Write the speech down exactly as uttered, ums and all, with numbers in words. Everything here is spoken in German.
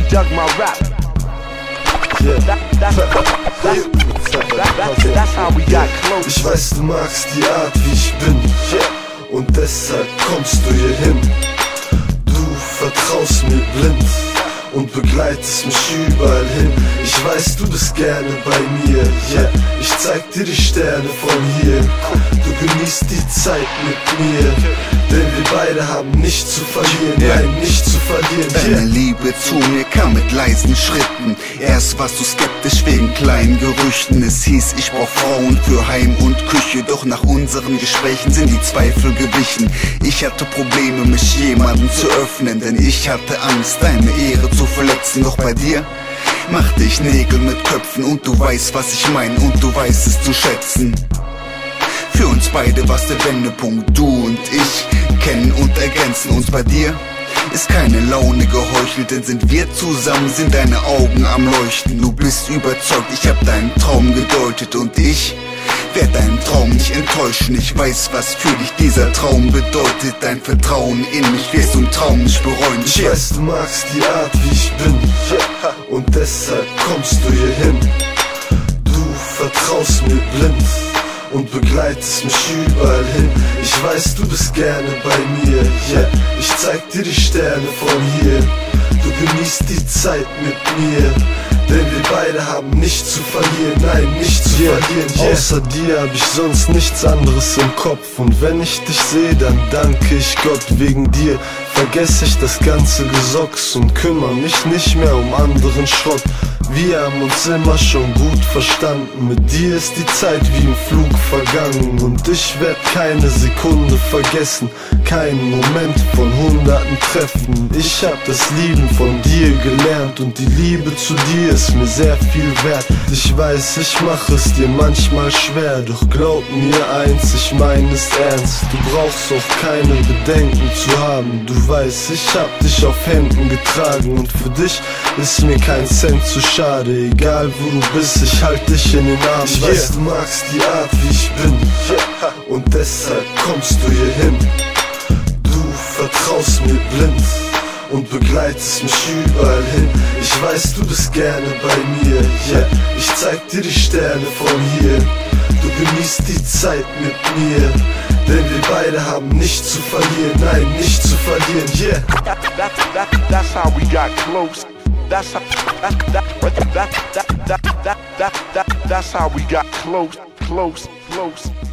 dug my rap. Yeah. That, that's, that's, that, that, that's how we got close. Ich weiß, du magst die Art, wie ich bin, yeah. Und deshalb kommst du hier hin. Du vertraust mir blind und begleitest mich überall hin. Ich weiß, du bist gerne bei mir, yeah. Ich zeig dir die Sterne von hier. Du genießt die Zeit mit mir, denn wir beide haben nichts zu verlieren, yeah. Nein, nichts zu verlieren, yeah. Deine Liebe zu mir kam mit leisen Schritten. Erst warst du skeptisch wegen kleinen Gerüchten. Es hieß, ich brauch Frauen für Heim und Küche. Doch nach unseren Gesprächen sind die Zweifel gewichen. Ich hatte Probleme, mich jemandem zu öffnen, denn ich hatte Angst, deine Ehre zu verletzen. Doch bei dir machte ich Nägel mit Köpfen und du weißt, was ich mein und du weißt es zu schätzen. Für uns beide war's der Wendepunkt, du und ich kennen und ergänzen uns. Bei dir ist keine Laune geheuchelt, denn sind wir zusammen, sind deine Augen am Leuchten. Du bist überzeugt, ich hab deinen Traum gedeutet und ich werd deinen Traum nicht enttäuschen. Ich weiß, was für dich dieser Traum bedeutet. Dein Vertrauen in mich wirst du im Traum nicht bereuen. Ich weiß, du magst die Art, wie ich bin, yeah. Und deshalb kommst du hier hin. Du vertraust mir blind und begleitest mich überall hin. Ich weiß, du bist gerne bei mir, yeah. Ich zeig dir die Sterne von hier. Du genießt die Zeit mit mir, denn wir beide haben nichts zu verlieren, nein, nichts zu yeah. verlieren, yeah. Außer dir hab ich sonst nichts anderes im Kopf. Und wenn ich dich sehe, dann danke ich Gott. Wegen dir vergesse ich das ganze Gesocks und kümmere mich nicht mehr um anderen Schrott. Wir haben uns immer schon gut verstanden. Mit dir ist die Zeit wie im Flug vergangen und ich werd keine Sekunde vergessen, keinen Moment von hunderten Treffen. Ich hab das Lieben von dir gelernt und die Liebe zu dir ist mir sehr viel wert. Ich weiß, ich mach es dir manchmal schwer, doch glaub mir eins, ich mein es ernst. Du brauchst auch keine Bedenken zu haben. Du weißt, ich hab dich auf Händen getragen und für dich ist mir kein Cent zu schade. Egal wo du bist, ich halt dich in den Armen. Ich weiß, du magst die Art, wie ich bin, yeah. Und deshalb kommst du hier hin. Du vertraust mir blind und begleitest mich überall hin. Ich weiß, du bist gerne bei mir, yeah. Ich zeig dir die Sterne von hier. Du genießt die Zeit mit mir, denn wir beide haben nichts zu verlieren, nein, nichts zu verlieren, yeah. That, that, that, that's how we got close. That's how, that, that, that, that, that, that, that, that, that's how we got close, close, close.